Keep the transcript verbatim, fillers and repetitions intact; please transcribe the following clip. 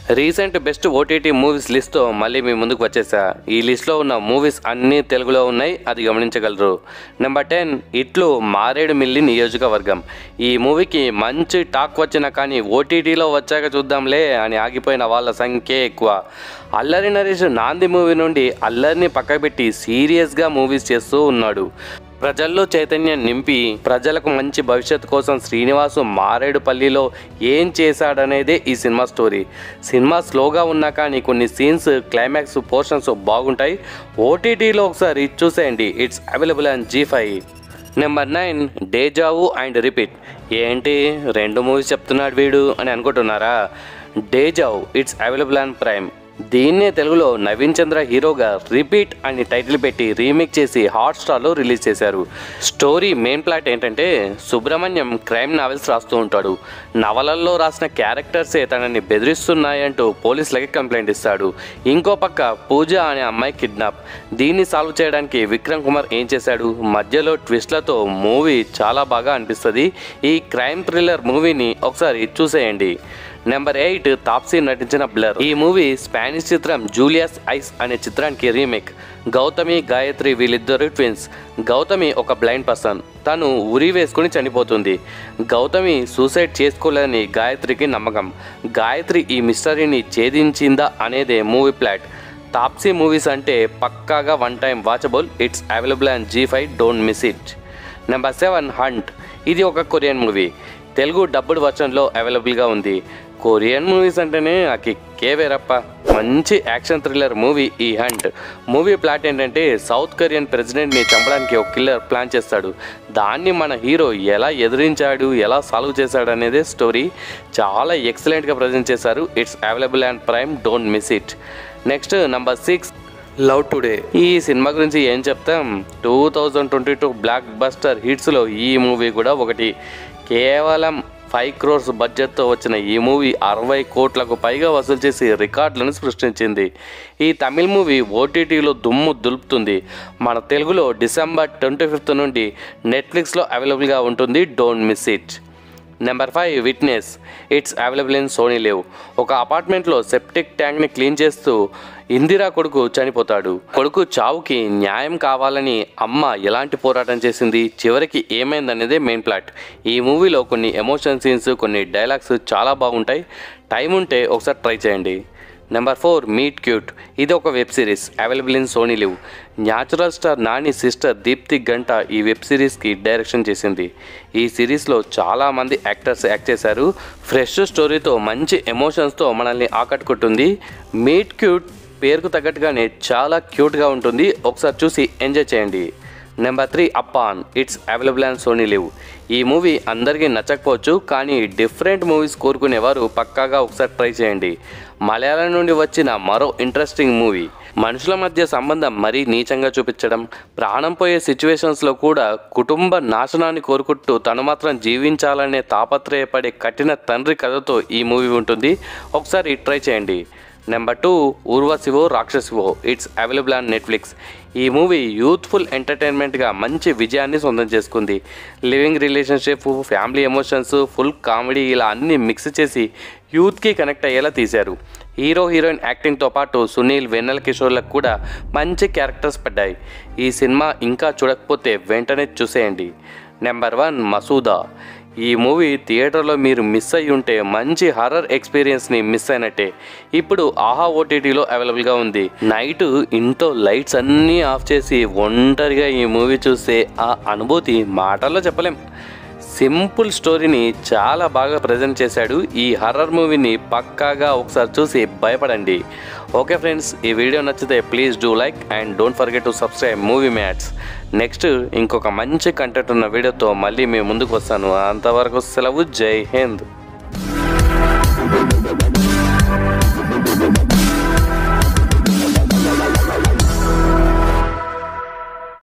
Recent best OTT movies లిస్ట్తో మళ్ళీ మీ ముందుకు వచ్చేసా. ఈ లిస్ట్లో ఉన్న మూవీస్ అన్నీ తెలుగులో ఉన్నాయి, అది గమనించగలరు. నెంబర్ టెన్ ఇట్లు మారేడుమిల్లి నియోజకవర్గం. ఈ మూవీకి మంచి టాక్ వచ్చినా కానీ ఓటీటీలో వచ్చాక చూద్దాంలే అని ఆగిపోయిన వాళ్ళ సంఖ్య ఎక్కువ. అల్లరి నరేష్ నాంది మూవీ నుండి అల్లరిని పక్కపెట్టి సీరియస్గా మూవీస్ చేస్తూ ఉన్నాడు. ప్రజల్లో చైతన్యం నింపి ప్రజలకు మంచి భవిష్యత్తు కోసం శ్రీనివాసు మారేడుపల్లిలో ఏం చేశాడనేదే ఈ సినిమా స్టోరీ. సినిమా స్లోగా ఉన్నా కానీ కొన్ని సీన్స్, క్లైమాక్స్ పోర్షన్స్ బాగుంటాయి. ఓటీటీలో ఒకసారి చూసేయండి. It's available on Zee five. Number nine deja vu and repeat. ఏంటి రెండు మూవీస్ చెప్తున్నాడు వీడు అని అనుకుంటున్నారా? Deja vu it's available on Prime. దీన్నే తెలుగులో నవీన్ చంద్ర హీరోగా రిపీట్ అని టైటిల్ పెట్టి రీమేక్ చేసి హాట్స్టార్లో రిలీజ్ చేశారు. స్టోరీ మెయిన్ ప్లాట్ ఏంటంటే సుబ్రహ్మణ్యం క్రైమ్ నావెల్స్ రాస్తూ ఉంటాడు. నవలల్లో రాసిన క్యారెక్టర్సే తనని బెదిరిస్తున్నాయంటూ పోలీసులకి కంప్లైంట్ ఇస్తాడు. ఇంకో పక్క పూజ అనే అమ్మాయి కిడ్నాప్. దీన్ని సాల్వ్ చేయడానికి విక్రమ్ కుమార్ ఏం చేశాడు? మధ్యలో ట్విస్ట్లతో మూవీ చాలా బాగా అనిపిస్తుంది. ఈ క్రైమ్ థ్రిల్లర్ మూవీని ఒకసారి చూసేయండి. నెంబర్ ఎయిట్ తాప్సీ నటించిన బ్లర్. ఈ మూవీ స్పానిష్ చిత్రం జూలియస్ ఐస్ అనే చిత్రానికి రీమేక్. గౌతమి, గాయత్రి వీళ్ళిద్దరు ట్విన్స్. గౌతమి ఒక బ్లైండ్ పర్సన్. తను ఉరి వేసుకుని చనిపోతుంది. గౌతమి సూసైడ్ చేసుకోలేదని గాయత్రికి నమ్మకం. గాయత్రి ఈ మిస్టరీని ఛేదించిందా అనేదే మూవీ ప్లాట్. తాప్సీ మూవీస్ అంటే పక్కాగా one time watchable. It's available on Zee five. Don't miss it. Number seven Hunt. ఇది ఒక కొరియన్ మూవీ. తెలుగు డబ్బుడ్ వర్షన్లో అవైలబుల్గా ఉంది. కొరియన్ మూవీస్ అంటేనే ఆ కిక్కే వేరప్ప. మంచి యాక్షన్ థ్రిల్లర్ మూవీ ఈ హంట్. మూవీ ప్లాట్ ఏంటంటే సౌత్ కొరియన్ ప్రెసిడెంట్ని చంపడానికి ఒక కిల్లర్ ప్లాన్ చేస్తాడు. దాన్ని మన హీరో ఎలా ఎదిరించాడు, ఎలా సాల్వ్ చేశాడు అనేదే స్టోరీ. చాలా ఎక్సలెంట్గా ప్రజెంట్ చేశారు. It's available and Prime. Don't miss it. Next number six Love Today. ఈ సినిమా గురించి ఏం చెప్తాం? Two thousand twenty two blockbuster హిట్స్లో ఈ మూవీ కూడా ఒకటి. కేవలం ఫైవ్ క్రోర్స్ బడ్జెట్తో వచ్చిన ఈ మూవీ అరవై కోట్లకు పైగా వసూలు చేసి రికార్డులను సృష్టించింది. ఈ తమిళ్ మూవీ ఓటీటీలో దుమ్ము దులుపుతుంది. మన తెలుగులో డిసెంబర్ ట్వంటీ ఫిఫ్త్ నుండి నెట్ఫ్లిక్స్లో అవైలబుల్గా ఉంటుంది. Don't miss it. Number five Witness. It's available in Sony LIV. ఒక అపార్ట్మెంట్లో సెప్టిక్ ట్యాంక్ని క్లీన్ చేస్తూ ఇందిరా కొడుకు చనిపోతాడు. కొడుకు చావుకి న్యాయం కావాలని అమ్మ ఎలాంటి పోరాటం చేసింది, చివరికి ఏమైందనేదే మెయిన్ ప్లాట్. ఈ మూవీలో కొన్ని ఎమోషన్ సీన్స్, కొన్ని డైలాగ్స్ చాలా బాగుంటాయి. టైం ఉంటే ఒకసారి ట్రై చేయండి. Number four Meet Cute. ఇది ఒక web series available in Sony LIV. Natural star Nani sister Deepthi Ganta ఈ వెబ్ సిరీస్కి డైరెక్షన్ చేసింది. ఈ సిరీస్లో చాలామంది యాక్టర్స్ యాక్ట్ చేశారు. ఫ్రెష్ స్టోరీతో మంచి ఎమోషన్స్తో మనల్ని ఆకట్టుకుంటుంది. మీట్ క్యూట్ పేరుకు తగ్గట్టుగానే చాలా క్యూట్గా ఉంటుంది. ఒకసారి చూసి ఎంజాయ్ చేయండి. Number three Appan. It's available on Sony LIV. ఈ మూవీ అందరికీ నచ్చకపోవచ్చు, కానీ డిఫరెంట్ మూవీస్ కోరుకునేవారు పక్కాగా ఒకసారి ట్రై చేయండి. మలయాళం నుండి వచ్చిన మరో ఇంట్రెస్టింగ్ మూవీ. మనుషుల మధ్య సంబంధం మరీ నీచంగా చూపించడం, ప్రాణం పోయే సిచ్యువేషన్స్లో కూడా కుటుంబ నాశనాన్ని కోరుకుంటూ తను మాత్రం జీవించాలనే తాపత్రయపడే కఠిన తండ్రి కథతో ఈ మూవీ ఉంటుంది. ఒకసారి ట్రై చేయండి. Number two Urvasivo Rakshasivo. It's available on Netflix. ఈ మూవీ యూత్ఫుల్ ఎంటర్టైన్మెంట్గా మంచి విజయాన్ని సొంతం చేసుకుంది. Living relationship, family emotions, full comedy ఇలా అన్నీ మిక్స్ చేసి యూత్కి కనెక్ట్ అయ్యేలా తీశారు. హీరో హీరోయిన్ యాక్టింగ్తో పాటు సునీల్, వెన్నెల కిషోర్లకు కూడా మంచి క్యారెక్టర్స్ పడ్డాయి. ఈ సినిమా ఇంకా చూడకపోతే వెంటనే చూసేయండి. Number one Masooda. ఈ మూవీ థియేటర్లో మీరు మిస్ అయ్యి ఉంటే మంచి హర్రర్ ఎక్స్పీరియన్స్ని మిస్ అయినట్టే. ఇప్పుడు ఆహా ఓటీటీలో అవైలబుల్గా ఉంది. నైట్ ఇంట్లో లైట్స్ అన్నీ ఆఫ్ చేసి ఒంటరిగా ఈ మూవీ చూస్తే ఆ అనుభూతి మాటల్లో చెప్పలేం. సింపుల్ స్టోరీని చాలా బాగా ప్రజెంట్ చేశాడు. ఈ హర్రర్ మూవీని పక్కాగా ఒకసారి చూసి భయపడండి. ఓకే ఫ్రెండ్స్, ఈ వీడియో నచ్చితే please do like and don't forget to subscribe movie mats. Next ఇంకొక మంచి కంటెంట్ ఉన్న వీడియోతో మళ్ళీ మేము ముందుకు వస్తాను. అంతవరకు సెలవు. జై హింద్.